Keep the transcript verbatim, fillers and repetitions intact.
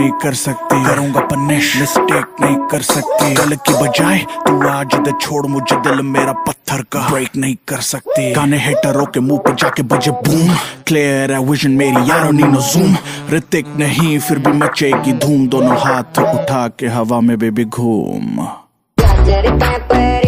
नहीं कर सकती, करूंगा पनिश, मिस्टेक नहीं कर सकती। कल की बजाय तू आज दे छोड़ मुझे, दिल मेरा पत्थर का ब्रेक नहीं कर सकती। गाने हेटरों के मुंह पे जाके बजे बूम, क्लियर है विजन मेरी यारों नी नो जूम। ऋतिक नहीं फिर भी मचेगी धूम, दोनों हाथ उठा के हवा में बेबी घूम।